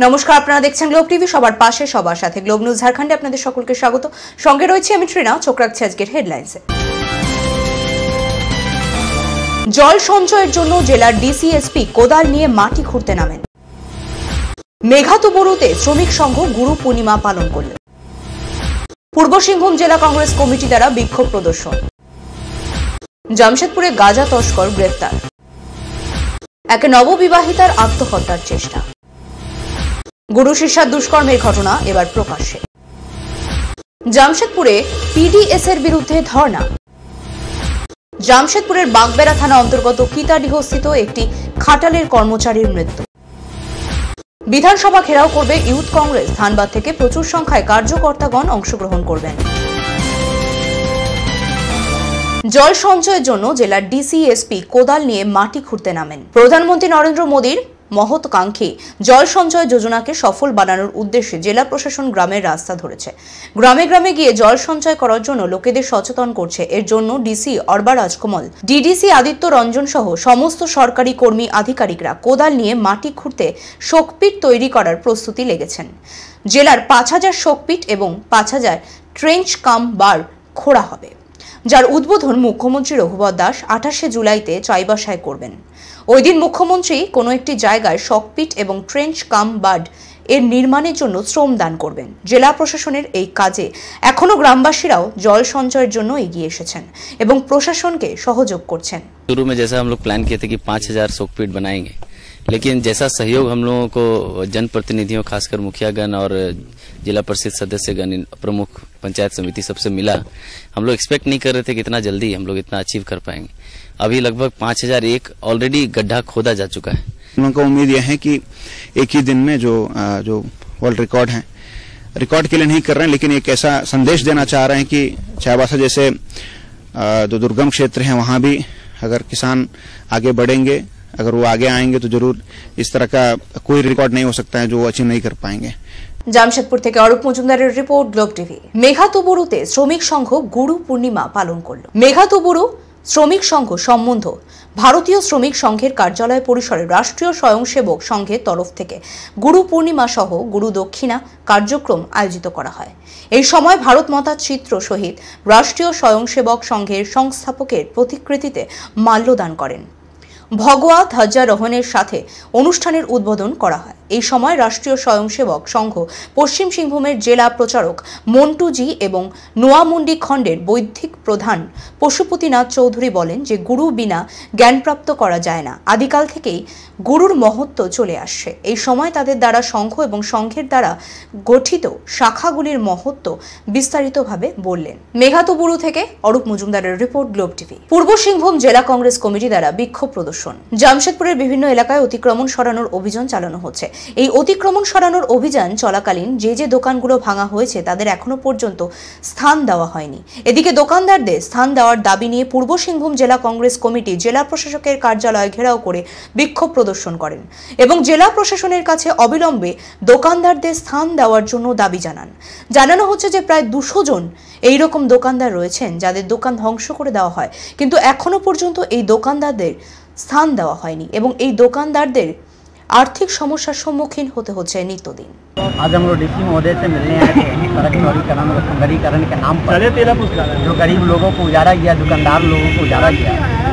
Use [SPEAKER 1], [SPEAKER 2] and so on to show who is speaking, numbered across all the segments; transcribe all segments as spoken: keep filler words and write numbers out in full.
[SPEAKER 1] নমস্কার, আপনারা দেখছেন গ্লোব টিভি। সবার পাশে সবার সাথে গ্লোব নিউজ ঝাড়খণ্ডে আপনাদের সকলকে স্বাগত। সঙ্গে রয়েছে আমি ট্রিনা। চোখ রাখছি আজকের হেডলাইন্সে। জল সঞ্চয়ের জন্য জেলার ডিসিএসপি কোদাল নিয়ে মাটি খুঁড়তে নামেন। মেঘাতুবুরুতে শ্রমিক সংঘ গুরু পূর্ণিমা পালন করল। পূর্ব সিংভূম জেলা কংগ্রেস কমিটি দ্বারা বিক্ষোভ প্রদর্শন। জামশেদপুরে গাঁজা তস্কর গ্রেফতার। এক নববিবাহিতার আত্মহত্যার চেষ্টা। গুরু শিষ্যার দুষ্কর্মের ঘটনা এবার প্রকাশ্যে। জামশেদপুরে পিডিএস এর বিরুদ্ধে ধর্ণা। জামশেদপুরের বাগবেড়া থানা অন্তর্গত কিতাডিহস্থিত একটি খাটালের কর্মচারীর মৃত্যু। বিধানসভা ঘেরাও করবে ইউথ কংগ্রেস। ধানবাদ থেকে প্রচুর সংখ্যায় কার্যকর্তাগণ অংশগ্রহণ করবেন। জল সঞ্চয়ের জন্য জেলার ডিসিএসপি কোদাল নিয়ে মাটি খুঁড়তে নামেন। প্রধানমন্ত্রী নরেন্দ্র মোদীর মহৎকাঙ্ক্ষী জল সঞ্চয় যোজনাকে সফল বানানোর উদ্দেশ্যে জেলা প্রশাসন গ্রামের রাস্তা ধরেছে। গ্রামে গ্রামে গিয়ে জল সঞ্চয় করার জন্য লোকেদের সচেতন করছে। এর জন্য ডিসি অর্বা রাজকমল, ডিডিসি আদিত্য রঞ্জন সহ সমস্ত সরকারি কর্মী আধিকারিকরা কোদাল নিয়ে মাটি খুঁড়তে শোকপিট তৈরি করার প্রস্তুতি লেগেছেন। জেলার পাঁচ হাজার শোকপিট এবং পাঁচ হাজার ট্রেঞ্চ কাম বার খোঁড়া হবে, যার উদ্বোধন মুখ্যমন্ত্রী রঘুবর দাস আঠাশে জুলাইতে চাইবাসায় করবেন। ওই দিন মুখ্যমন্ত্রী কোনো একটি জায়গায় শকপিট এবং ট্রেঞ্চ কাম বার্ড এর নির্মাণের জন্য শ্রম দান করবেন। জেলা প্রশাসনের এই কাজে এখনো গ্রামবাসীরাও জল সঞ্চয়ের জন্য এগিয়ে এসেছেন এবং প্রশাসনকে সহযোগ করছেন।
[SPEAKER 2] शुरू में जैसा हम लोग प्लान किए थे कि पाँच हजार शोकपीट बनाएंगे, लेकिन जैसा सहयोग हम लोगों को जनप्रतिनिधियों खासकर मुखियागण और जिला परिषद सदस्यगण, प्रमुख पंचायत समिति सबसे मिला, हम लोग एक्सपेक्ट नहीं कर रहे थे कि इतना जल्दी हम लोग इतना अचीव कर पाएंगे। अभी लगभग पाँच हजार एक ऑलरेडी गड्ढा खोदा जा चुका है।
[SPEAKER 3] हम लोगों को उम्मीद यह है कि एक ही दिन में जो जो वर्ल्ड रिकॉर्ड है, रिकॉर्ड के लिए नहीं कर रहे हैं, लेकिन एक ऐसा संदेश देना चाह रहे हैं कि चाईबासा जैसे जो दुर्गम क्षेत्र है वहां भी अगर किसान आगे बढ़ेंगे, अगर वो आगे आएंगे तो जरूर इस तरह का कोई रिकॉर्ड नहीं हो सकता है जो वो अचीव नहीं कर पाएंगे।
[SPEAKER 1] জামশেদপুর থেকে অরূপ মজুমদারের রিপোর্ট, গ্লোব টিভি। মেঘাতুবুরুতে শ্রমিক সংঘ গুরু পূর্ণিমা পালন করল। মেঘাতুবুরু শ্রমিক সংঘ সম্বন্ধ ভারতীয় শ্রমিক সংঘের কার্যালয় পরিসরে রাষ্ট্রীয় স্বয়ংসেবক সংঘের তরফ থেকে গুরু পূর্ণিমা সহ গুরু দক্ষিণা কার্যক্রম আয়োজিত করা হয়। এই সময় ভারত মাতার চিত্র সহিত রাষ্ট্রীয় স্বয়ংসেবক সংঘের সংস্থাপকের প্রতিকৃতিতে মাল্যদান করেন। ভগওয়া ধ্বজারোহণের সাথে অনুষ্ঠানের উদ্বোধন করা হয়। এই সময় রাষ্ট্রীয় স্বয়ংসেবক সংঘ পশ্চিম সিংভূমের জেলা প্রচারক মন্টুজি এবং নোয়ামুন্ডি খণ্ডের বৈদিক প্রধান পশুপতিনাথ চৌধুরী বলেন যে গুরু বিনা জ্ঞানপ্রাপ্ত করা যায় না। আদিকাল থেকেই গুরুর মহত্ব চলে আসছে। এই সময় তাদের দ্বারা সংঘ এবং সংঘের দ্বারা গঠিত শাখাগুলির মহত্ব বিস্তারিতভাবে বললেন। মেঘাতুবুরু থেকে অরূপ মজুমদারের রিপোর্ট, গ্লোব টিভি। পূর্ব সিংভূম জেলা কংগ্রেস কমিটি দ্বারা বিক্ষোভ প্রদর্শন। জামশেদপুরের বিভিন্ন এলাকায় অতিক্রমণ সরানোর অভিযান চালানো হচ্ছে। এই অতিক্রমণ সরানোর অভিযান চলাকালীন যে যে দোকানগুলো ভাঙা হয়েছে তাদের এখনো পর্যন্ত স্থান দেওয়া হয়নি। এদিকে দোকানদারদের স্থান দেওয়ার দাবি নিয়ে পূর্ব সিংভূম জেলা কংগ্রেস কমিটি জেলা প্রশাসকের কার্যালয় ঘেরাও করে বিক্ষোভ প্রদর্শন করেন এবং জেলা প্রশাসনের কাছে অবিলম্বে দোকানদারদের স্থান দেওয়ার জন্য দাবি জানান। জানানো হচ্ছে যে প্রায় দুশো জন এইরকম দোকানদার রয়েছেন যাদের দোকান ধ্বংস করে দেওয়া হয়, কিন্তু এখনো পর্যন্ত এই দোকানদারদের স্থান দেওয়া হয়নি এবং এই দোকানদারদের आर्थिक समस्या सम्मुखीन होते होते नित्यदिन।
[SPEAKER 4] आज हम लोग डीसी महोदय से मिलने आए थे सड़क चौड़ीकरण और सुंदरीकरण के नाम पर जो गरीब लोगों को उजाड़ा गया, दुकानदार लोगों को उजाड़ा गया,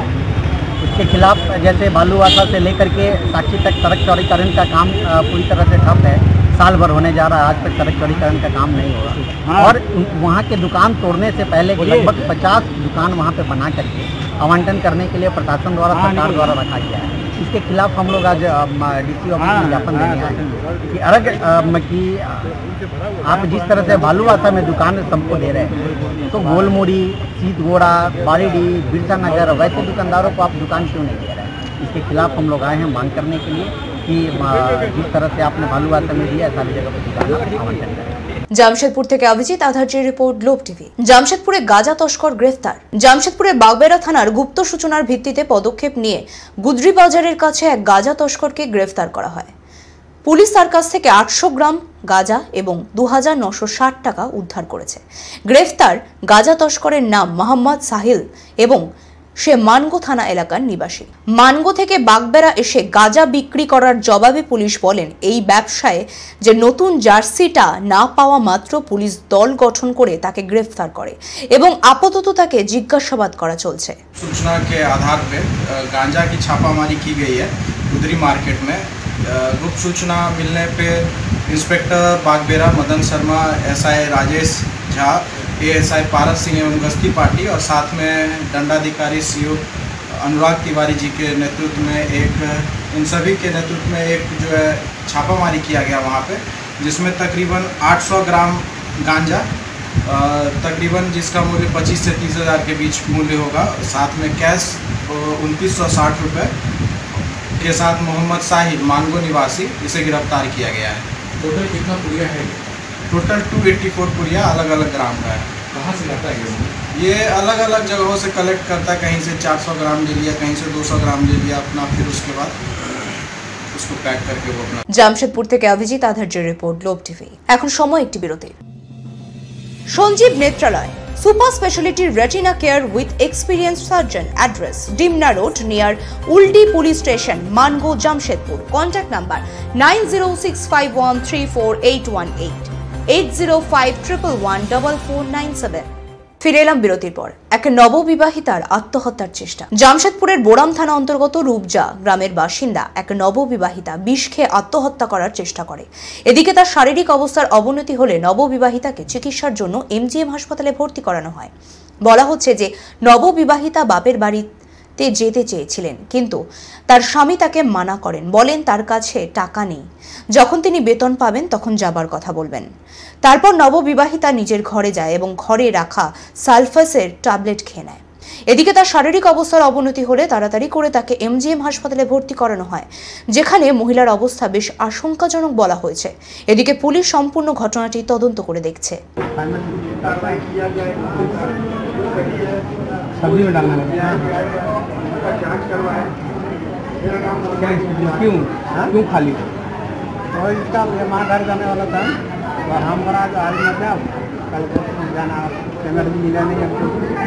[SPEAKER 4] उसके खिलाफ जैसे बालूवासा से लेकर के साक्षी तक सड़क चौड़ीकरण का काम पूरी तरह से ठप है। साल भर होने जा रहा है, आज तक सड़क चौड़ीकरण का काम नहीं हुआ। हाँ। और वहाँ के दुकान तोड़ने से पहले लगभग पचास दुकान वहाँ पे बना करके आवंटन करने के लिए प्रशासन द्वारा, सरकार द्वारा रखा गया है। इसके खिलाफ हम लोग आज डीसी ऑफिस में ज्ञापन देने आए कि अरग कि आप जिस तरह से बालूवासा में दुकान सबको दे रहे हैं, तो गोलमुड़ी, सीतगोड़ा, बारीडी, बिरसा नगर वैसे दुकानदारों को आप दुकान क्यों नहीं दे रहे हैं? इसके खिलाफ हम लोग आए हैं मांग करने के लिए कि जिस तरह से आपने बालूवासा में दिया सारी जगह पर दुकान आवंटन करें।
[SPEAKER 1] জামশেদপুর থেকে অভিজিৎ আধার্যের রিপোর্ট, গ্লোব টিভি। জামশেদপুরে গাঁজা তস্কর গ্রেফতার। জামশেদপুরের বাগবেড়া থানার গুপ্ত সূচনার ভিত্তিতে পদক্ষেপ নিয়ে গুদরি বাজারের কাছে এক গাঁজা তস্করকে গ্রেফতার করা হয়। পুলিশ তার কাছ থেকে আটশো গ্রাম গাঁজা এবং দু হাজার নশো ষাট টাকা উদ্ধার করেছে। গ্রেফতার গাঁজা তস্করের নাম মোহাম্মদ সাহিল এবং সে মানগো থানা এলাকার নিবাসী। মানগো থেকে বাগবেড়া এসে গাঁজা বিক্রি করার জবাবে পুলিশ বলেন, এই ব্যবসায় যে নতুন জার্সিটা না পাওয়া মাত্র পুলিশ দল গঠন করে তাকে গ্রেফতার করে এবং আপাতত তাকে জিজ্ঞাসাবাদ করা চলছে।
[SPEAKER 5] सूचना के आधार पे गांजा की छापामारी की गई है गुदरी मार्केट में। गुप्त सूचना मिलने पे inspector Bagbera Madan Sharma, SI Rajesh Jha, ASI Paras Singh एवं गश्ती पार्टी और साथ में दंडाधिकारी सीओ अनुराग तिवारी जी के नेतृत्व में एक इन सभी के नेतृत्व में एक जो है छापामारी किया गया वहाँ पे, जिसमें तकरीबन आठ सौ ग्राम गांजा, तकरीबन जिसका मूल्य पच्चीस से तीस हज़ार के बीच मूल्य होगा, साथ में कैश उनतीस सौ साठ रुपये के साथ मोहम्मद साहिब मानगो निवासी, इसे गिरफ्तार किया गया है।
[SPEAKER 6] टोटल कितना पुड़िया है?
[SPEAKER 5] टोटल दो सौ चौरासी पुड़िया अलग अलग ग्राम का है।
[SPEAKER 6] कहाँ से लाता है
[SPEAKER 5] ये अलग अलग जगहों से कलेक्ट करता है, कहीं से चार सौ ग्राम ले लिया, कहीं से दो सौ ग्राम ले लिया अपना, फिर उसके बाद उसको पैक करके वो अपना।
[SPEAKER 1] জামশেদপুর থেকে অভিজিৎ আধার্যের রিপোর্ট, গ্লোব টিভি। এখন সময় একটি বিরতি। Sanjeev Netralaya super speciality retina care with experience surgeon, address Dimna road near Ulidih police station, Mango, Jamshedpur. Contact number nine zero six five one three four eight one eight, eight zero five triple one double four nine seven. ফিরে এলাম বিরতির পর। এক নববিবাহিতার আত্মহত্যার চেষ্টা। জামশেদপুরের বোরাম থানা অন্তর্গত রূপজা গ্রামের বাসিন্দা এক নববিবাহিতা বিষ খেয়ে আত্মহত্যা করার চেষ্টা করে। এদিকে তার শারীরিক অবস্থার অবনতি হলে নববিবাহিতাকে চিকিৎসার জন্য এমজিএম হাসপাতালে ভর্তি করানো হয়। বলা হচ্ছে যে নববিবাহিতা বাপের বাড়িতে যেতে চেয়েছিলেন, কিন্তু তার স্বামী তাকে মানা করেন, বলেন তার কাছে টাকা নেই, যখন তিনি বেতন পাবেন তখন যাবার কথা বলবেন। তারপর নববিবাহিতা নিজের ঘরে যায় এবং ঘরে রাখা সালফাসের ট্যাবলেট খেয়ে নেয়। এদিকে তার শারীরিক অবস্থার অবনতি হলে তাড়াতাড়ি করে তাকে এমজিএম হাসপাতালে ভর্তি করানো হয়, যেখানে মহিলার অবস্থা বেশ আশঙ্কাজনক বলা হয়েছে। এদিকে পুলিশ সম্পূর্ণ ঘটনাটি তদন্ত করে দেখছে।
[SPEAKER 4] क्यों खाली और इसका माँ घर जाने वाला था और हम बड़ा आज मत जाओ, कल को जाना पेमेंट भी मिला नहीं हमको,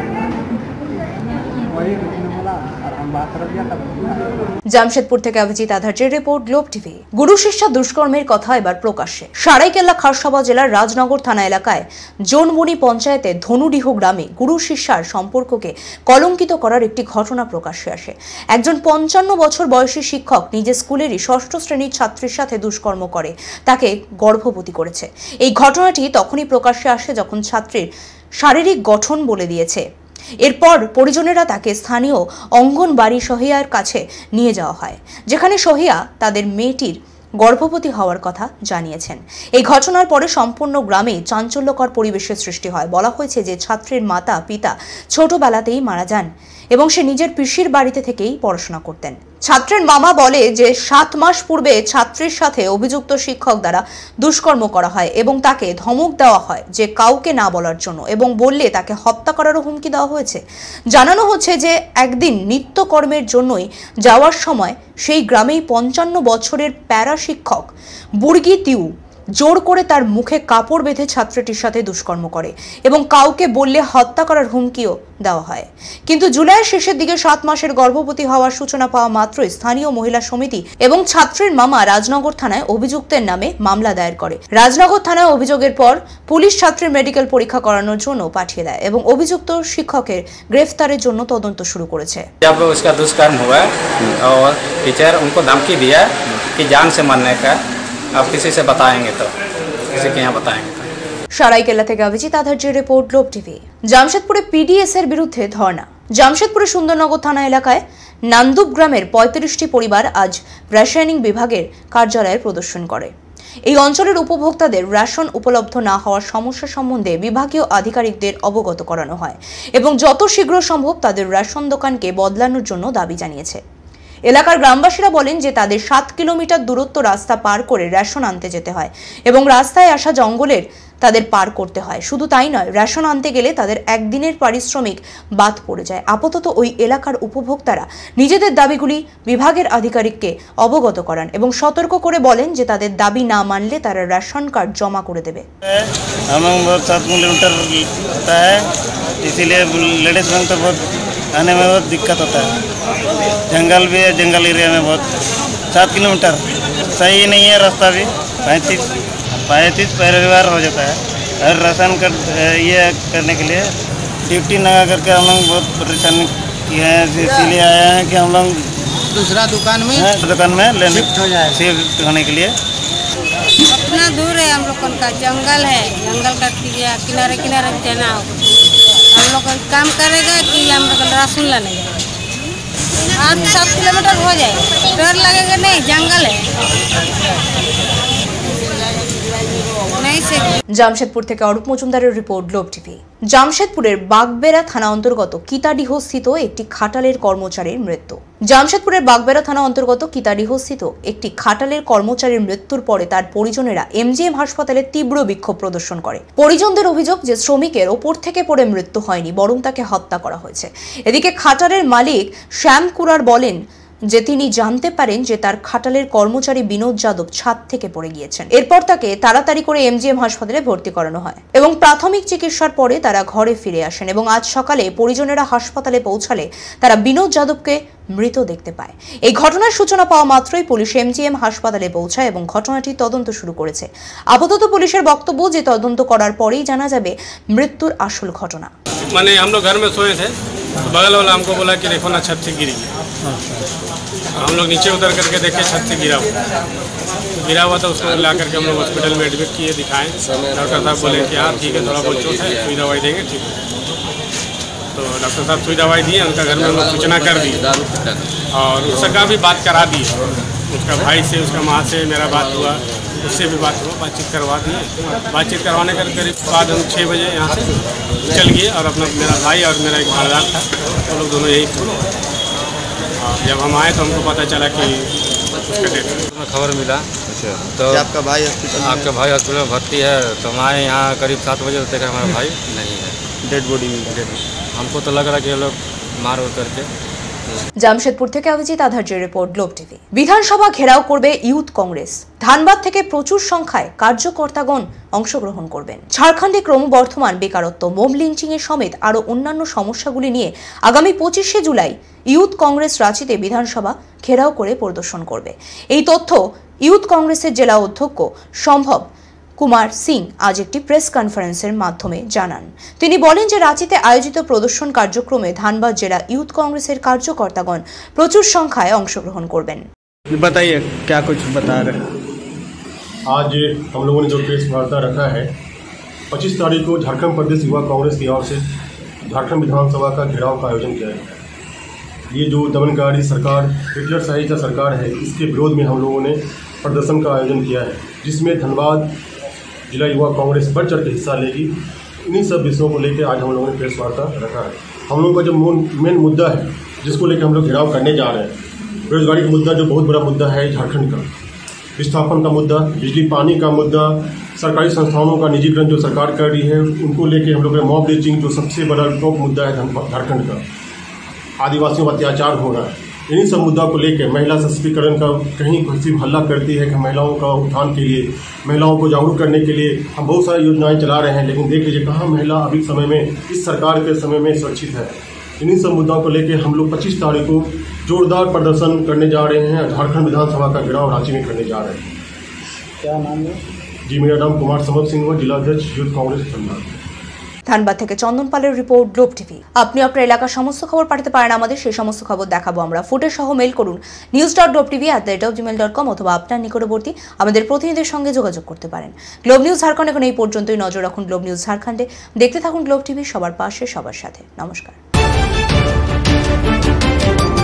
[SPEAKER 4] वही उसने बोला और हम बात कर दिया।
[SPEAKER 1] জামশেদপুর থেকে অভিজিৎ আধার্যের রিপোর্ট, গ্লোব টিভি। গুরু শিষ্যা দুষ্কর্মের কথা এবার প্রকাশ্যে। সারাইকেল্লা খারসাওয়া জেলার রাজনগর থানা এলাকায় জোনমণি পঞ্চায়েতে ধনুডিহ গ্রামে গুরু শিষ্যার সম্পর্ককে কলঙ্কিত করার একটি ঘটনা প্রকাশ্যে আসে। একজন পঞ্চান্ন বছর বয়সী শিক্ষক নিজের স্কুলেরই ষষ্ঠ শ্রেণীর ছাত্রীর সাথে দুষ্কর্ম করে তাকে গর্ভবতী করেছে। এই ঘটনাটি তখনই প্রকাশ্যে আসে যখন ছাত্রীর শারীরিক গঠন বলে দিয়েছে। এরপর পরিজনেরা তাকে স্থানীয় অঙ্গনবাড়ি সহিয়ার কাছে নিয়ে যাওয়া হয়, যেখানে সহিয়া তাদের মেয়েটির গর্ভবতী হওয়ার কথা জানিয়েছেন। এই ঘটনার পরে সম্পূর্ণ গ্রামে চাঞ্চল্যকর পরিবেশের সৃষ্টি হয়। বলা হয়েছে যে ছাত্রীর মাতা পিতা ছোটবেলাতেই মারা যান এবং সে নিজের পিসির বাড়িতে থেকেই পড়াশোনা করতেন। ছাত্রের মামা বলে যে সাত মাস পূর্বে ছাত্রীর সাথে অভিযুক্ত শিক্ষক দ্বারা দুষ্কর্ম করা হয় এবং তাকে ধমক দেওয়া হয় যে কাউকে না বলার জন্য, এবং বললে তাকে হত্যা করারও হুমকি দেওয়া হয়েছে। জানানো হচ্ছে যে একদিন নিত্যকর্মের জন্যই যাওয়ার সময় সেই গ্রামেই পঞ্চান্ন বছরের প্যারা শিক্ষক বুর্গি তিউ জোর করে তার মুখে কাপড় বেঁধে ছাত্রীটির সাথে দুষ্কর্ম করে এবং কাউকে বললে হত্যা করার হুমকিও দেওয়া হয়। কিন্তু জুলাইয়ের শেষের দিকে সাত মাসের গর্ভবতী হওয়ার সূচনা পাওয়া মাত্রই স্থানীয় মহিলা সমিতি এবং ছাত্রীর মামা রাজনগর থানায় অভিযুক্তের নামে মামলা দায়ের করে। রাজনগর থানায় অভিযোগের পর পুলিশ ছাত্রীর মেডিকেল পরীক্ষা করানোর জন্য পাঠিয়ে দেয় এবং অভিযুক্ত শিক্ষকের গ্রেফতারের জন্য তদন্ত শুরু করেছে।
[SPEAKER 7] जब उसका दुष्कर्म हुआ और टीचर उनको धमकी दिया कि जान से मरने का, आप किसी से बताएंगे तो किसी के यहाँ बताएंगे तो।
[SPEAKER 1] সারাইকেল্লা থেকে অভিজিৎ আধার্যের রিপোর্ট, গ্লোব টিভি। জামশেদপুরে পিডিএস এর বিরুদ্ধে ধর্ণা। জামশেদপুরের সুন্দরনগর থানা এলাকায় নান্দুপ গ্রামের পঁয়ত্রিশটি পরিবার আজ রাসায়নিক বিভাগের কার্যালয়ের প্রদর্শন করে। এই অঞ্চলের উপভোক্তাদের রেশন উপলব্ধ না হওয়ার সমস্যা সম্বন্ধে বিভাগীয় আধিকারিকদের অবগত করানো হয় এবং যত শীঘ্র সম্ভব তাদের রেশন দোকানকে বদলানোর জন্য দাবি জানিয়েছে। এলাকার গ্রামবাসীরা বলেন যে তাদের সাত কিলোমিটার দূরত্ব রাস্তা পার করে রেশন আনতে যেতে হয় এবং রাস্তায় আসা জঙ্গলের তাদের পার করতে হয়। শুধু তাই নয়, রেশন আনতে গেলে তাদের একদিনের পারিশ্রমিক বাদ পড়ে যায়। আপাতত ওই এলাকার উপভোক্তারা নিজেদের দাবিগুলি বিভাগের আধিকারিককে অবগত করান এবং সতর্ক করে বলেন যে তাদের দাবি না মানলে তারা রেশন কার্ড জমা করে দেবে।
[SPEAKER 8] हम सात किलोमीटर होता है, इसीलिए लेडीज बैंक तो बहुत आने में बहुत दिक्कत होता है। जंगल भी है, जंगल एरिया में बहुत सात किलोमीटर सही नहीं है रास्ता भी। पैंतीस पैंतीस परिवार हो जाता है और राशन कर ये करने के लिए ड्यूटी लगा करके हम लोग बहुत परेशानी किए हैं। इसीलिए आए हैं कि हम लोग
[SPEAKER 9] दूसरा दुकान में
[SPEAKER 8] दुकान में लेने शिफ्ट हो जाए शिफ्ट होने के लिए।
[SPEAKER 10] अपना दूर है हम लोग का, जंगल है, जंगल का किनारे किनारे जाना होगा। हम लोग काम करेगा कि हम लोग राशन लाने आठ सात किलोमीटर हो जाए, डर लगेगा नहीं, जंगल है नहीं से।
[SPEAKER 1] জামশেদপুর থেকে অরূপ মজুমদারের রিপোর্ট, গ্লোব টিভি। জামশেদপুরের বাগবেড়া থানা অন্তর্গত কিতাডিহস্থিত একটি খাটালের কর্মচারীর মৃত্যু। জামশেদপুরের বাগবেড়া থানা অন্তর্গত কিতাডিহস্থিত একটি খাটালের কর্মচারীর মৃত্যুর পরে তার পরিজনেরা এমজিএম হাসপাতালে তীব্র বিক্ষোভ প্রদর্শন করে। পরিজনদের অভিযোগ যে শ্রমিকের ওপর থেকে পড়ে মৃত্যু হয়নি, বরং তাকে হত্যা করা হয়েছে। এদিকে খাটালের মালিক শ্যাম কুরার বলেন যে তিনি জানতে পারেন যে তার খাটালের কর্মচারী বিনোদ যাদব ছাদ থেকে পড়ে গিয়েছেন। এরপর তাকে তাড়াতাড়ি করে এমজিএম হাসপাতালে ভর্তি করানো হয় এবং প্রাথমিক চিকিৎসার পরে তারা ঘরে ফিরে আসেন এবং আজ সকালে পরিজনেরা হাসপাতালে পৌঁছালে তারা বিনোদ যাদবকে মৃত দেখতে পায়। এই ঘটনার সূচনা পাওয়া মাত্রই পুলিশ এমজিএম হাসপাতালে পৌঁছায় এবং ঘটনাটি তদন্ত শুরু করেছে। আপাতত পুলিশের বক্তব্য যে তদন্ত করার পরেই জানা যাবে মৃত্যুর আসল ঘটনা।
[SPEAKER 11] মানে আমরা ঘর में सोए थे, बगल वाला हमको बोला कि देखो ना छत से गिरी। हम लोग नीचे उतर करके देखे छत से गिरा हुआ गिरा हुआ था। उसको ला करके हम लोग हॉस्पिटल में एडमिट किए, दिखाएं। डॉक्टर साहब बोले कि हाँ ठीक है, थोड़ा बहुत चोट है, सुई दवाई देंगे, ठीक है। तो डॉक्टर साहब सुई दवाई दिए, उनका घर में हम लोग सूचना कर दी और उसका भी बात करा दी। उसका भाई से, उसका माँ से मेरा बात हुआ, उससे भी बात हुआ, बातचीत करवा दिए। बातचीत करवाने के करीब बाद हम छः बजे यहाँ से चल गए और अपना मेरा भाई और मेरा एक भाईदार था, वो लोग दोनों यही थे। जब हम आए तो हमको पता चला कि उसका डेथ में खबर मिला। अच्छा, तो आपका भाई हॉस्पिटल आपका भाई हॉस्पिटल में भर्ती है। तो हम आए यहाँ करीब सात बजे, देखा हमारा भाई नहीं है, डेड बॉडी मिला। हमको तो लग रहा कि ये लोग मार उड़ करके।
[SPEAKER 1] জামশেদপুর থেকে অভিজিৎ আধার্যের রিপোর্ট, গ্লোব টিভি। বিধানসভা ঘেরাও করবে ইউথ কংগ্রেস। ধানবাদ থেকে প্রচুর সংখ্যায় কার্যকর্তাগণ অংশগ্রহণ করবেন। ঝাড়খণ্ডে ক্রমবর্ধমান বেকারত্ব, মোব লিঞ্চিং এর সমেত আরো অন্যান্য সমস্যাগুলি নিয়ে আগামী পঁচিশে জুলাই ইউথ কংগ্রেস রাঁচিতে বিধানসভা ঘেরাও করে পরিদর্শন করবে। এই তথ্য ইউথ কংগ্রেসের জেলা অধ্যক্ষ সম্ভব কুমার সিং আজ একটি প্রেস কনফারেন্সের মাধ্যমে জানান। তিনি বলেন যে রাঁচিতে আয়োজিত প্রদর্শন কার্যক্রমে ধানবাদ জেলা ইউথ কংগ্রেসের কার্যকর্তাগণ প্রচুর সংখ্যায় অংশগ্রহণ করবেন।
[SPEAKER 8] बताइए क्या कुछ बता रहे हैं?
[SPEAKER 12] आज हम लोगों ने जो प्रेस वार्ता रखा है, पच्चीस तारीख को झारखंड प्रदेश युवा कांग्रेस की ओर से झारखंड विधानसभा का घेराव का आयोजन किया गया है। ये जो दमनकारी सरकार, हिटलर शाही का सरकार है, इसके विरोध में हम लोगों ने प्रदर्शन का आयोजन किया है, जिसमें धनबाद जिला युवा कांग्रेस बढ़ चढ़ के हिस्सा लेगी। इन्हीं सब विषयों को लेकर आज हम लोगों ने प्रेस वार्ता रखा है। हम लोगों का जो मेन मुद्दा है, जिसको लेकर हम लोग घेराव करने जा रहे हैं, बेरोजगारी का मुद्दा जो बहुत बड़ा मुद्दा है झारखंड का, विस्थापन का मुद्दा, बिजली पानी का मुद्दा, सरकारी संस्थानों का निजीकरण जो सरकार कर रही है, उनको लेकर हम लोग मॉब लिंचिंग जो सबसे बड़ा टॉप मुद्दा है झारखंड का, आदिवासियों पर अत्याचार हो रहा है। इन्हीं सब मुद्दा को लेकर महिला सशक्तिकरण का कहीं किसी हल्ला करती है कि महिलाओं का उत्थान के लिए, महिलाओं को जागरूक करने के लिए हम बहुत सारी योजनाएं चला रहे हैं, लेकिन देख लीजिए कहाँ महिला अभी समय में, इस सरकार के समय में सुरक्षित है। इन्हीं सब मुद्दाओं को लेकर हम लोग पच्चीस तारीख को जोरदार प्रदर्शन करने जा रहे हैं। झारखंड विधानसभा का घेराव रांची में करने जा रहे हैं।
[SPEAKER 8] क्या नाम है?
[SPEAKER 12] जी, मेरा नाम कुमार समर सिंह है, जिलाध्यक्ष यूथ कांग्रेस धनबाद।
[SPEAKER 1] ধানবাদ থেকে চন্দন পালের রিপোর্ট, গ্লোব টিভি। আপনি আপনার এলাকার সমস্ত খবর পাঠাতে পারেন আমাদের, সেই সমস্ত খবর দেখাবো আমরা। ফুটেজ সহ মেল করুন news dot Globe TV at the rate of Gmail dot com অথবা আপনার নিকটবর্তী আমাদের প্রতিনিধিদের সঙ্গে যোগাযোগ করতে পারেন। গ্লোব নিউজ ঝাড়খণ্ড এখন এই পর্যন্তই। নজর রাখুন গ্লোব নিউজ ঝাড়খণ্ডে। দেখতে থাকুন গ্লোব টিভি, সবার পাশে সবার সাথে। নমস্কার।